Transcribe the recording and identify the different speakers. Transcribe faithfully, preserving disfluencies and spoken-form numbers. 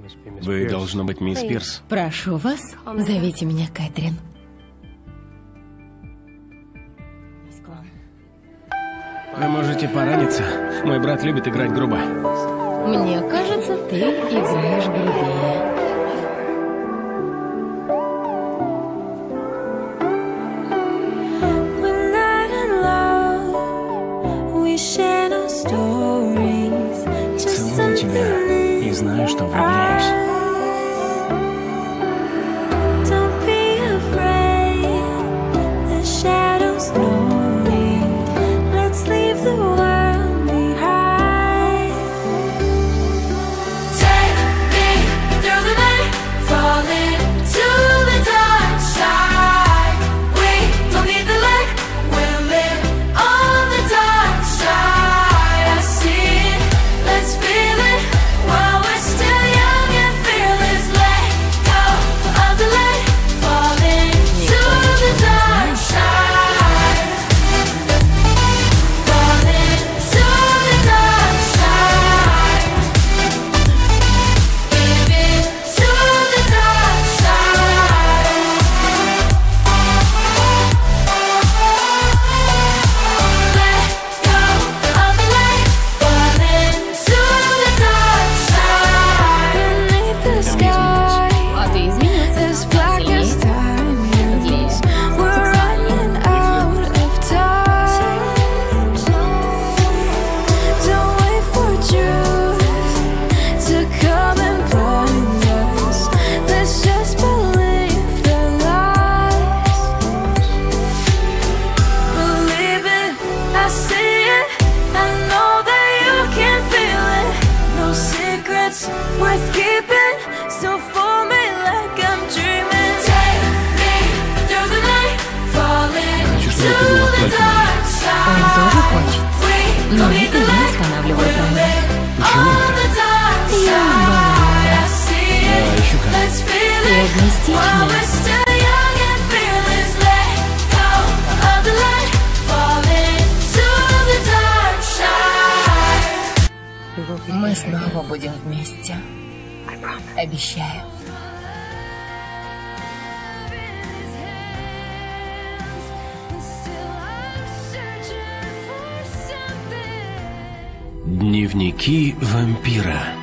Speaker 1: Вы, должно быть, мисс Пирс.
Speaker 2: Прошу вас, зовите меня Кэтрин.
Speaker 1: Вы можете пораниться. Мой брат любит играть грубо.
Speaker 2: Мне кажется, ты играешь грубее.
Speaker 1: Целую тебя и знаю, что влюбляюсь.
Speaker 2: Он тоже хочет. Но это я останавливаю правильно.
Speaker 1: Почему это?
Speaker 2: Я избалована.
Speaker 1: А, еще как.
Speaker 2: Ты эгоистичная. Мы снова будем вместе. Обещаю.
Speaker 1: Дневники вампира.